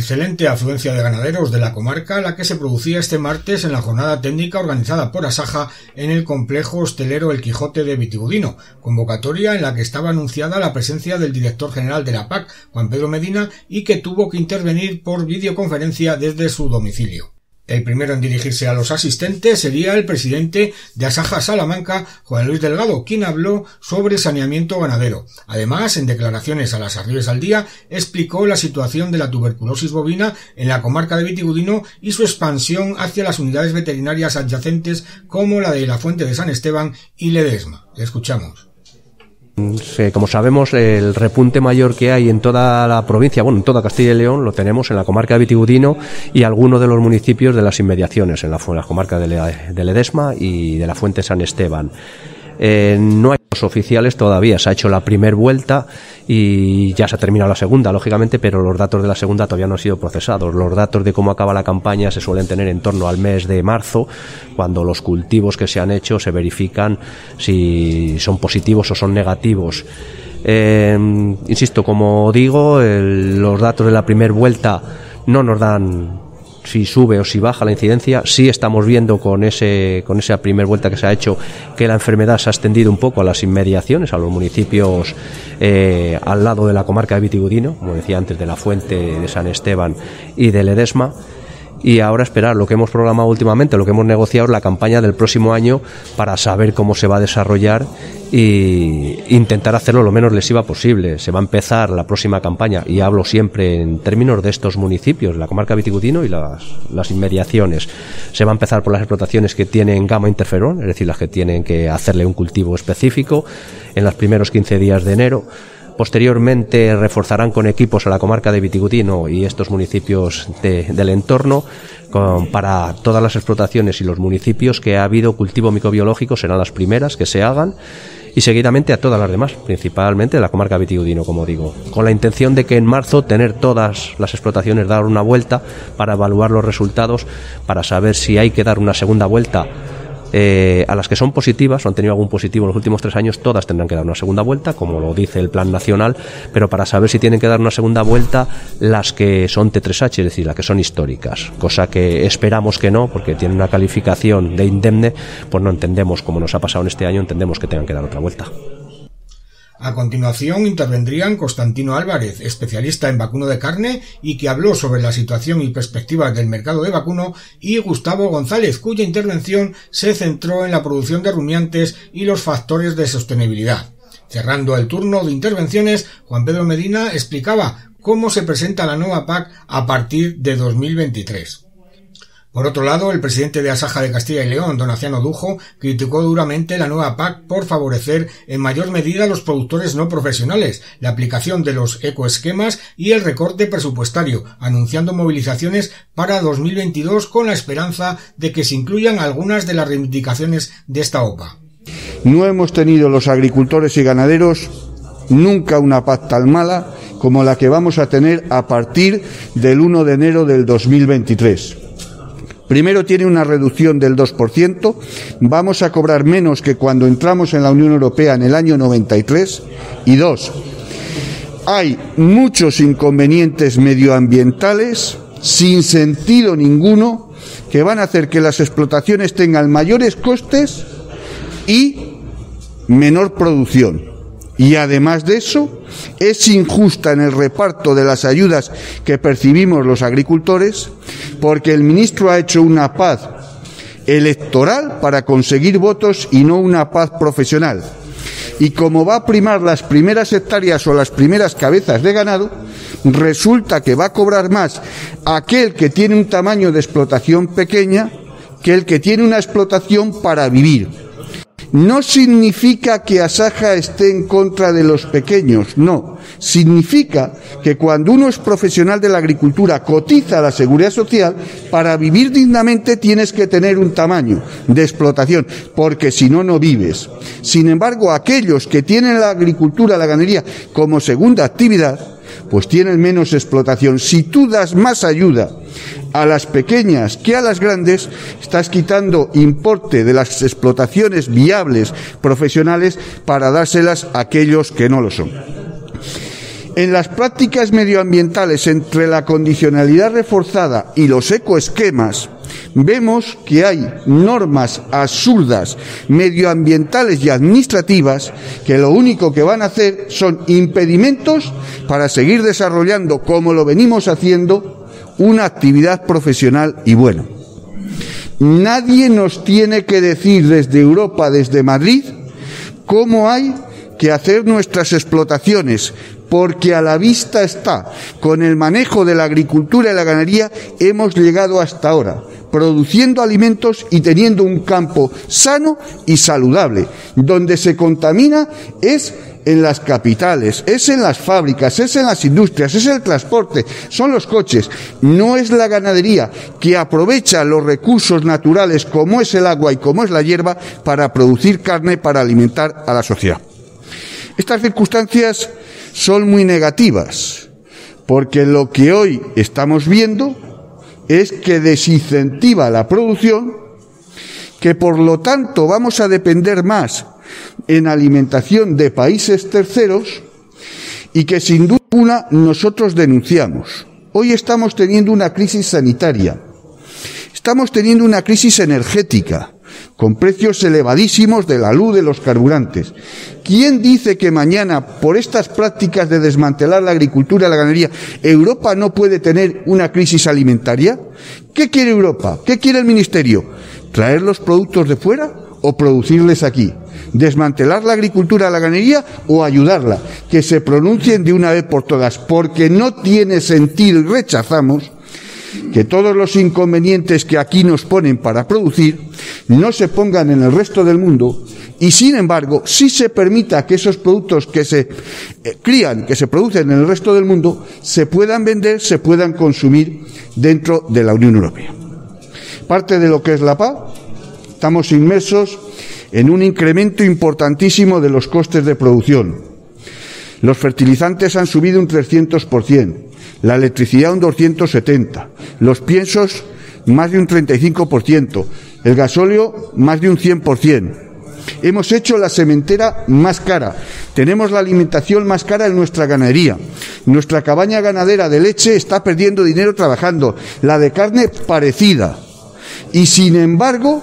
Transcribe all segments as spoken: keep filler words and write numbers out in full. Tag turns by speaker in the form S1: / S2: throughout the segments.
S1: Excelente afluencia de ganaderos de la comarca la que se producía este martes en la jornada técnica organizada por Asaja en el complejo hostelero El Quijote de Vitigudino, convocatoria en la que estaba anunciada la presencia del director general de la P A C, Juan Pedro Medina, y que tuvo que intervenir por videoconferencia desde su domicilio. El primero en dirigirse a los asistentes sería el presidente de Asaja Salamanca, Juan Luis Delgado, quien habló sobre saneamiento ganadero. Además, en declaraciones a las Arribes al Día, explicó la situación de la tuberculosis bovina en la comarca de Vitigudino y su expansión hacia las unidades veterinarias adyacentes como la de la Fuente de San Esteban y Ledesma. Le escuchamos.
S2: Como sabemos, el repunte mayor que hay en toda la provincia, bueno, en toda Castilla y León, lo tenemos en la comarca de Vitigudino y algunos de los municipios de las inmediaciones, en la, en la comarca de, Le, de Ledesma y de la Fuente San Esteban. Eh, no hay datos oficiales todavía, se ha hecho la primera vuelta y ya se ha terminado la segunda, lógicamente, pero los datos de la segunda todavía no han sido procesados. Los datos de cómo acaba la campaña se suelen tener en torno al mes de marzo, cuando los cultivos que se han hecho se verifican si son positivos o son negativos. Eh, insisto, como digo, el, los datos de la primera vuelta no nos dan si sube o si baja la incidencia. Sí estamos viendo con ese con esa primera vuelta que se ha hecho que la enfermedad se ha extendido un poco a las inmediaciones, a los municipios eh, al lado de la comarca de Vitigudino, como decía antes, de la Fuente de San Esteban y de Ledesma. Y ahora esperar lo que hemos programado últimamente, lo que hemos negociado es la campaña del próximo año para saber cómo se va a desarrollar e intentar hacerlo lo menos lesiva posible. Se va a empezar la próxima campaña, y hablo siempre en términos de estos municipios, la comarca Vitigudino y las, las inmediaciones. Se va a empezar por las explotaciones que tienen gamma interferón, es decir, las que tienen que hacerle un cultivo específico en los primeros quince días de enero. Posteriormente reforzarán con equipos a la comarca de Vitigudino y estos municipios de, del entorno con, para todas las explotaciones y los municipios que ha habido cultivo microbiológico, serán las primeras que se hagan, y seguidamente a todas las demás, principalmente de la comarca de Vitigudino, como digo, con la intención de que en marzo tener todas las explotaciones, dar una vuelta para evaluar los resultados, para saber si hay que dar una segunda vuelta. Eh, a las que son positivas o han tenido algún positivo en los últimos tres años, todas tendrán que dar una segunda vuelta, como lo dice el plan nacional, pero para saber si tienen que dar una segunda vuelta las que son T tres H, es decir, las que son históricas, cosa que esperamos que no, porque tienen una calificación de indemne, pues no entendemos, como nos ha pasado en este año, entendemos que tengan que dar otra vuelta.
S1: A continuación intervendrían Constantino Álvarez, especialista en vacuno de carne y que habló sobre la situación y perspectivas del mercado de vacuno, y Gustavo González, cuya intervención se centró en la producción de rumiantes y los factores de sostenibilidad. Cerrando el turno de intervenciones, Juan Pedro Medina explicaba cómo se presenta la nueva P A C a partir de dos mil veintitrés. Por otro lado, el presidente de Asaja de Castilla y León, Donaciano Dujo, criticó duramente la nueva P A C por favorecer en mayor medida a los productores no profesionales, la aplicación de los ecoesquemas y el recorte presupuestario, anunciando movilizaciones para dos mil veintidós con la esperanza de que se incluyan algunas de las reivindicaciones de esta O P A.
S3: No hemos tenido los agricultores y ganaderos nunca una P A C tan mala como la que vamos a tener a partir del uno de enero del dos mil veintitrés. Primero, tiene una reducción del dos por ciento, vamos a cobrar menos que cuando entramos en la Unión Europea en el año noventa y tres, y dos, hay muchos inconvenientes medioambientales sin sentido ninguno que van a hacer que las explotaciones tengan mayores costes y menor producción. Y además de eso, es injusta en el reparto de las ayudas que percibimos los agricultores, porque el ministro ha hecho una P A C electoral para conseguir votos y no una P A C profesional. Y como va a primar las primeras hectáreas o las primeras cabezas de ganado, resulta que va a cobrar más aquel que tiene un tamaño de explotación pequeña que el que tiene una explotación para vivir. No significa que Asaja esté en contra de los pequeños, no. Significa que cuando uno es profesional de la agricultura, cotiza a la Seguridad Social, para vivir dignamente tienes que tener un tamaño de explotación, porque si no, no vives. Sin embargo, aquellos que tienen la agricultura, la ganadería como segunda actividad, pues tienen menos explotación. Si tú das más ayuda a las pequeñas que a las grandes, estás quitando importe de las explotaciones viables profesionales para dárselas a aquellos que no lo son. En las prácticas medioambientales, entre la condicionalidad reforzada y los ecoesquemas, vemos que hay normas absurdas, medioambientales y administrativas, que lo único que van a hacer son impedimentos para seguir desarrollando, como lo venimos haciendo, una actividad profesional y buena. Nadie nos tiene que decir desde Europa, desde Madrid, cómo hay que hacer nuestras explotaciones, porque a la vista está, con el manejo de la agricultura y la ganadería hemos llegado hasta ahora, produciendo alimentos y teniendo un campo sano y saludable. Donde se contamina es en las capitales, es en las fábricas, es en las industrias, es el transporte, son los coches. No es la ganadería, que aprovecha los recursos naturales como es el agua y como es la hierba para producir carne, para alimentar a la sociedad. Estas circunstancias son muy negativas, porque lo que hoy estamos viendo es que desincentiva la producción, que por lo tanto vamos a depender más en alimentación de países terceros y que sin duda alguna nosotros denunciamos. Hoy estamos teniendo una crisis sanitaria, estamos teniendo una crisis energética, con precios elevadísimos de la luz, de los carburantes. ¿Quién dice que mañana, por estas prácticas de desmantelar la agricultura y la ganadería, Europa no puede tener una crisis alimentaria? ¿Qué quiere Europa? ¿Qué quiere el Ministerio? ¿Traer los productos de fuera o producirles aquí? ¿Desmantelar la agricultura y la ganadería o ayudarla? Que se pronuncien de una vez por todas, porque no tiene sentido, y rechazamos que todos los inconvenientes que aquí nos ponen para producir no se pongan en el resto del mundo y, sin embargo, sí se permita que esos productos que se eh, crían, que se producen en el resto del mundo, se puedan vender, se puedan consumir dentro de la Unión Europea. Parte de lo que es la P A C, estamos inmersos en un incremento importantísimo de los costes de producción. Los fertilizantes han subido un trescientos por ciento. La electricidad un doscientos setenta por ciento, los piensos más de un treinta y cinco por ciento, el gasóleo más de un cien por ciento. Hemos hecho la sementera más cara, tenemos la alimentación más cara en nuestra ganadería, nuestra cabaña ganadera de leche está perdiendo dinero trabajando, la de carne parecida, y sin embargo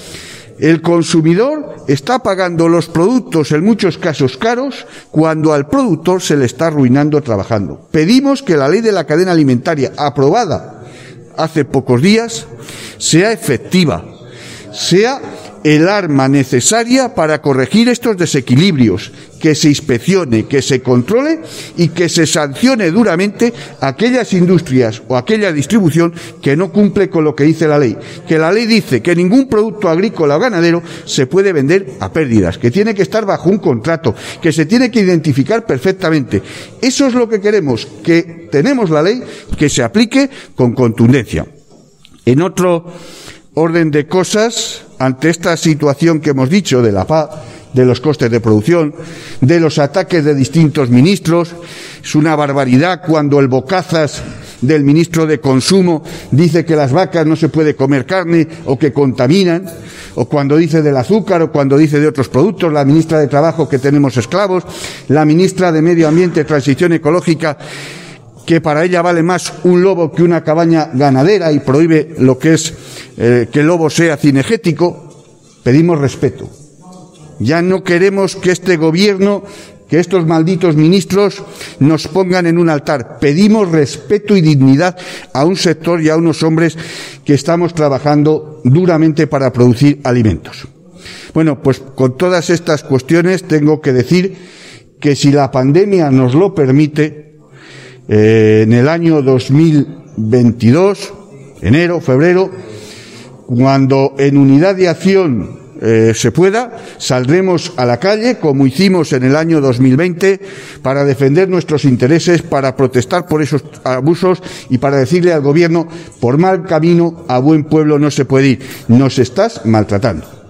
S3: el consumidor está pagando los productos, en muchos casos caros, cuando al productor se le está arruinando trabajando. Pedimos que la ley de la cadena alimentaria, aprobada hace pocos días, sea efectiva, sea el arma necesaria para corregir estos desequilibrios, que se inspeccione, que se controle y que se sancione duramente a aquellas industrias o aquella distribución que no cumple con lo que dice la ley. Que la ley dice que ningún producto agrícola o ganadero se puede vender a pérdidas, que tiene que estar bajo un contrato, que se tiene que identificar perfectamente. Eso es lo que queremos, que tenemos la ley, que se aplique con contundencia. En otro orden de cosas, ante esta situación que hemos dicho de la P A C, de los costes de producción, de los ataques de distintos ministros, es una barbaridad cuando el bocazas del ministro de Consumo dice que las vacas no se puede comer carne o que contaminan, o cuando dice del azúcar o cuando dice de otros productos, la ministra de Trabajo que tenemos esclavos, la ministra de Medio Ambiente y Transición Ecológica que para ella vale más un lobo que una cabaña ganadera y prohíbe lo que es eh, que el lobo sea cinegético. Pedimos respeto. Ya no queremos que este gobierno, que estos malditos ministros nos pongan en un altar. Pedimos respeto y dignidad a un sector y a unos hombres que estamos trabajando duramente para producir alimentos. Bueno, pues con todas estas cuestiones tengo que decir que si la pandemia nos lo permite, Eh, en el año dos mil veintidós, enero, febrero, cuando en unidad de acción eh, se pueda, saldremos a la calle, como hicimos en el año dos mil veinte, para defender nuestros intereses, para protestar por esos abusos y para decirle al gobierno, por mal camino a buen pueblo no se puede ir, nos estás maltratando.